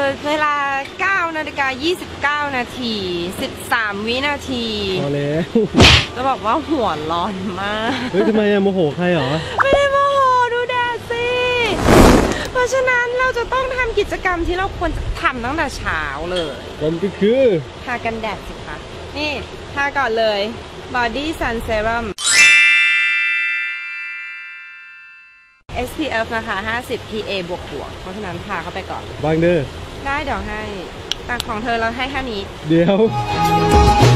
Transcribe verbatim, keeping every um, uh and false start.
เวลาเก้านาฬิกายี่สิบเก้านาทีสิบสามวินาทีพอแล้วจะบอกว่าหัวร้อนมากเฮ้ยทำไมอะโมโหใครเหรอไม่ได้โมโหดูแดดสิเพราะฉะนั้นเราจะต้องทำกิจกรรมที่เราควรจะทำตั้งแต่เช้าเลยผมก็คือทากันแดดสิคะนี่ทาก่อนเลย Body Sun Serum เอส พี เอฟ นะคะห้าสิบ พี เอ บวกบวกเพราะฉะนั้นทาเข้าไปก่อนวางเด้อได้เดี๋ยวให้แต่ของเธอเราให้แค่นี้เดี๋ยว